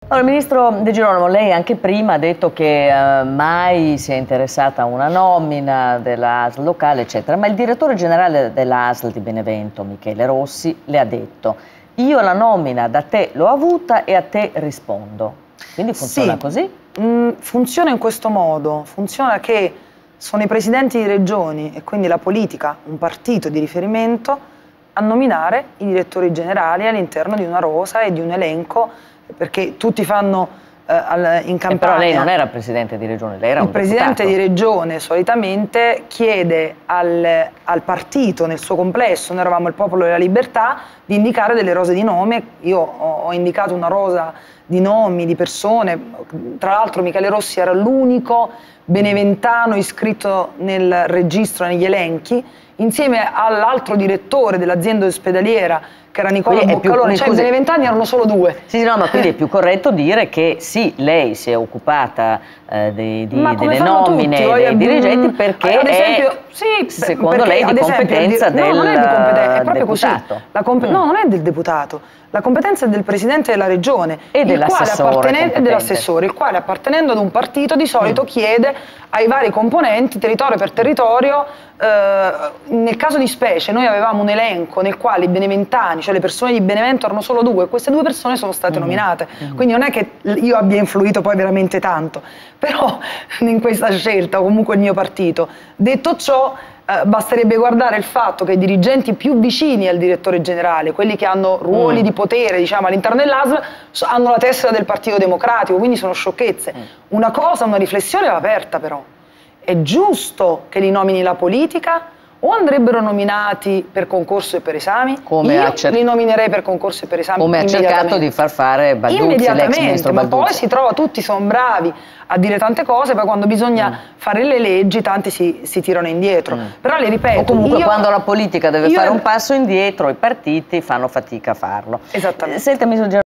Allora, Ministro De Girolamo, lei anche prima ha detto che mai si è interessata a una nomina della ASL locale, eccetera, ma il direttore generale della ASL di Benevento, Michele Rossi, le ha detto: io la nomina da te l'ho avuta e a te rispondo. Quindi funziona sì, così? Funziona in questo modo, funziona che sono i presidenti di regioni e quindi la politica, un partito di riferimento, a nominare i direttori generali all'interno di una rosa e di un elenco, perché tutti fanno in campagna. Però lei non era presidente di regione, lei era un deputato. Il presidente di regione solitamente chiede al partito nel suo complesso, noi eravamo il Popolo della Libertà, di indicare delle rose di nome. Io ho indicato una rosa di nomi, di persone, tra l'altro Michele Rossi era l'unico beneventano iscritto nel registro, negli elenchi, insieme all'altro direttore dell'azienda ospedaliera, che era Nicola Boccalone, cioè i beneventani erano solo due. Sì, no, ma quindi è più corretto dire che sì, lei si è occupata delle nomine dei dirigenti perché ad esempio, secondo lei, di competenza del no, non è di competenza, è proprio deputato. Così. No, non è del deputato. La competenza è del presidente della regione e dell'assessore, il quale appartenendo ad un partito di solito chiede ai vari componenti, territorio per territorio. Nel caso di specie noi avevamo un elenco nel quale i beneventani, cioè le persone di Benevento, erano solo due, e queste due persone sono state nominate, quindi non è che io abbia influito poi veramente tanto, però in questa scelta, o comunque il mio partito. Detto ciò, basterebbe guardare il fatto che i dirigenti più vicini al direttore generale, quelli che hanno ruoli di potere, diciamo, all'interno dell'ASL, hanno la tessera del Partito Democratico, quindi sono sciocchezze. Una riflessione va aperta però. È giusto che li nomini la politica o andrebbero nominati per concorso e per esami? Io li nominerei per concorso e per esami come ha cercato di far fare Balduzzi, l'ex ministro Balduzzi. Ma poi si trova, tutti sono bravi a dire tante cose, poi quando bisogna fare le leggi tanti si tirano indietro. Però le ripeto, o comunque quando la politica deve fare un passo indietro, i partiti fanno fatica a farlo. Esattamente. Senta,